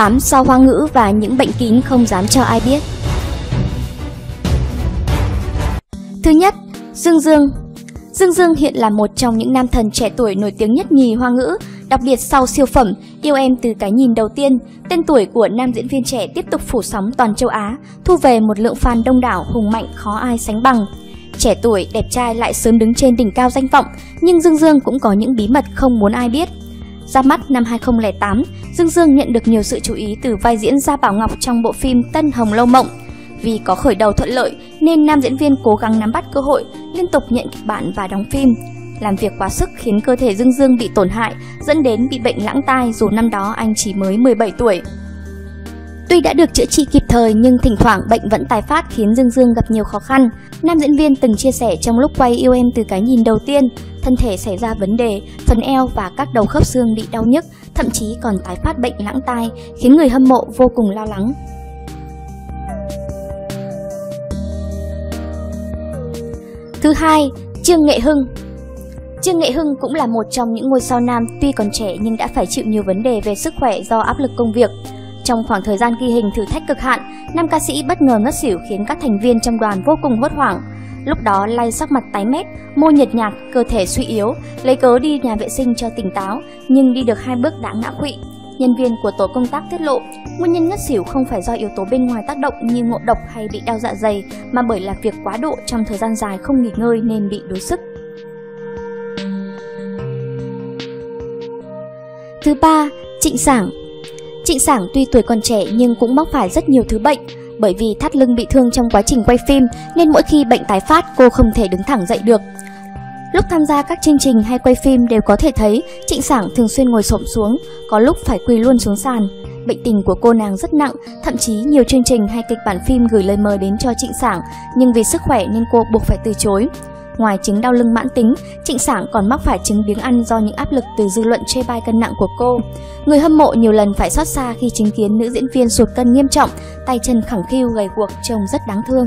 8. Sao Hoa ngữ và những bệnh kín không dám cho ai biết. Thứ nhất, Dương Dương. Dương Dương hiện là một trong những nam thần trẻ tuổi nổi tiếng nhất nhì Hoa ngữ, đặc biệt sau siêu phẩm Yêu Em Từ Cái Nhìn Đầu Tiên. Tên tuổi của nam diễn viên trẻ tiếp tục phủ sóng toàn châu Á, thu về một lượng fan đông đảo hùng mạnh khó ai sánh bằng. Trẻ tuổi, đẹp trai lại sớm đứng trên đỉnh cao danh vọng, nhưng Dương Dương cũng có những bí mật không muốn ai biết. Ra mắt năm 2008, Dương Dương nhận được nhiều sự chú ý từ vai diễn Gia Bảo Ngọc trong bộ phim Tân Hồng Lâu Mộng. Vì có khởi đầu thuận lợi nên nam diễn viên cố gắng nắm bắt cơ hội, liên tục nhận kịch bản và đóng phim. Làm việc quá sức khiến cơ thể Dương Dương bị tổn hại, dẫn đến bị bệnh lãng tai dù năm đó anh chỉ mới 17 tuổi. Tuy đã được chữa trị kịp thời nhưng thỉnh thoảng bệnh vẫn tái phát khiến Dương Dương gặp nhiều khó khăn. Nam diễn viên từng chia sẻ trong lúc quay Yêu Em Từ Cái Nhìn Đầu Tiên, thân thể xảy ra vấn đề, phần eo và các đầu khớp xương bị đau nhức, thậm chí còn tái phát bệnh lãng tai, khiến người hâm mộ vô cùng lo lắng. Thứ hai, Trương Nghệ Hưng. Trương Nghệ Hưng cũng là một trong những ngôi sao nam tuy còn trẻ nhưng đã phải chịu nhiều vấn đề về sức khỏe do áp lực công việc. Trong khoảng thời gian ghi hình thử thách cực hạn, nam ca sĩ bất ngờ ngất xỉu khiến các thành viên trong đoàn vô cùng hốt hoảng. Lúc đó Lay sắc mặt tái mét, môi nhợt nhạt, cơ thể suy yếu, lấy cớ đi nhà vệ sinh cho tỉnh táo, nhưng đi được 2 bước đã ngã quỵ. Nhân viên của tổ công tác tiết lộ, nguyên nhân ngất xỉu không phải do yếu tố bên ngoài tác động như ngộ độc hay bị đau dạ dày, mà bởi làm việc quá độ trong thời gian dài không nghỉ ngơi nên bị đuối sức. Thứ ba, Trịnh Sảng. Trịnh Sảng tuy tuổi còn trẻ nhưng cũng mắc phải rất nhiều thứ bệnh. Bởi vì thắt lưng bị thương trong quá trình quay phim nên mỗi khi bệnh tái phát cô không thể đứng thẳng dậy được. Lúc tham gia các chương trình hay quay phim đều có thể thấy Trịnh Sảng thường xuyên ngồi xổm xuống, có lúc phải quỳ luôn xuống sàn. Bệnh tình của cô nàng rất nặng, thậm chí nhiều chương trình hay kịch bản phim gửi lời mời đến cho Trịnh Sảng, nhưng vì sức khỏe nên cô buộc phải từ chối. Ngoài chứng đau lưng mãn tính, Trịnh Sảng còn mắc phải chứng biếng ăn do những áp lực từ dư luận chê bai cân nặng của cô. Người hâm mộ nhiều lần phải xót xa khi chứng kiến nữ diễn viên sụt cân nghiêm trọng, tay chân khẳng khiu gầy guộc trông rất đáng thương.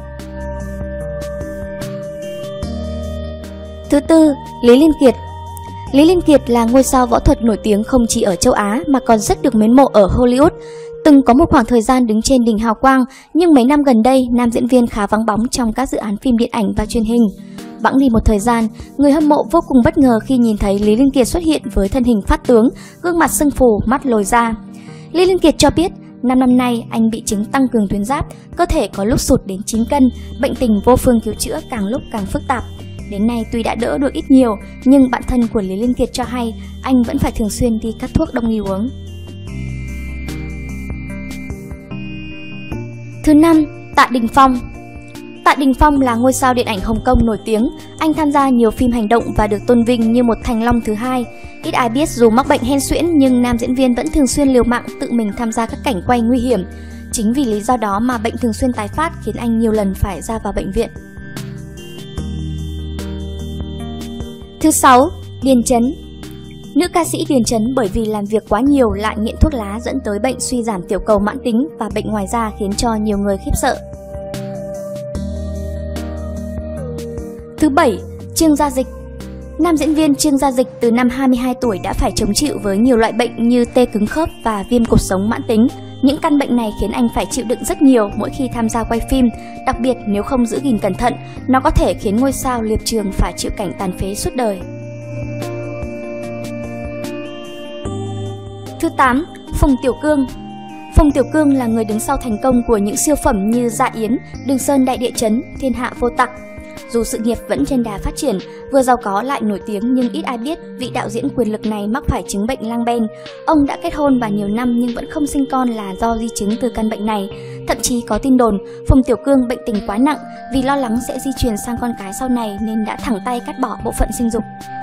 Thứ tư, Lý Liên Kiệt. Lý Liên Kiệt là ngôi sao võ thuật nổi tiếng không chỉ ở châu Á mà còn rất được mến mộ ở Hollywood. Từng có một khoảng thời gian đứng trên đỉnh hào quang, nhưng mấy năm gần đây, nam diễn viên khá vắng bóng trong các dự án phim điện ảnh và truyền hình. Bẵng đi một thời gian, người hâm mộ vô cùng bất ngờ khi nhìn thấy Lý Liên Kiệt xuất hiện với thân hình phát tướng, gương mặt sưng phù, mắt lồi ra. Lý Liên Kiệt cho biết, 5 năm nay anh bị chứng tăng cường tuyến giáp, cơ thể có lúc sụt đến 9 cân, bệnh tình vô phương cứu chữa càng lúc càng phức tạp. Đến nay tuy đã đỡ được ít nhiều, nhưng bạn thân của Lý Liên Kiệt cho hay anh vẫn phải thường xuyên đi cắt thuốc đông y uống. Thứ năm, Tạ Đình Phong. Tạ Đình Phong là ngôi sao điện ảnh Hồng Kông nổi tiếng. Anh tham gia nhiều phim hành động và được tôn vinh như một Thành Long thứ hai. Ít ai biết dù mắc bệnh hen suyễn nhưng nam diễn viên vẫn thường xuyên liều mạng tự mình tham gia các cảnh quay nguy hiểm. Chính vì lý do đó mà bệnh thường xuyên tái phát khiến anh nhiều lần phải ra vào bệnh viện. Thứ sáu, Điền Chấn. Nữ ca sĩ Điền Chấn bởi vì làm việc quá nhiều lại nghiện thuốc lá dẫn tới bệnh suy giảm tiểu cầu mãn tính và bệnh ngoài da khiến cho nhiều người khiếp sợ. Thứ bảy, Trương Gia Dịch. Nam diễn viên Trương Gia Dịch từ năm 22 tuổi đã phải chống chịu với nhiều loại bệnh như tê cứng khớp và viêm cột sống mãn tính. Những căn bệnh này khiến anh phải chịu đựng rất nhiều mỗi khi tham gia quay phim, đặc biệt nếu không giữ gìn cẩn thận, nó có thể khiến ngôi sao liệp trường phải chịu cảnh tàn phế suốt đời. Thứ 8, Phùng Tiểu Cương. Phùng Tiểu Cương là người đứng sau thành công của những siêu phẩm như Dạ Yến, Đường Sơn Đại Địa Chấn, Thiên Hạ Vô Tặc. Dù sự nghiệp vẫn trên đà phát triển, vừa giàu có lại nổi tiếng nhưng ít ai biết vị đạo diễn quyền lực này mắc phải chứng bệnh lang ben. Ông đã kết hôn và nhiều năm nhưng vẫn không sinh con là do di chứng từ căn bệnh này. Thậm chí có tin đồn Phùng Tiểu Cương bệnh tình quá nặng, vì lo lắng sẽ di truyền sang con cái sau này nên đã thẳng tay cắt bỏ bộ phận sinh dục.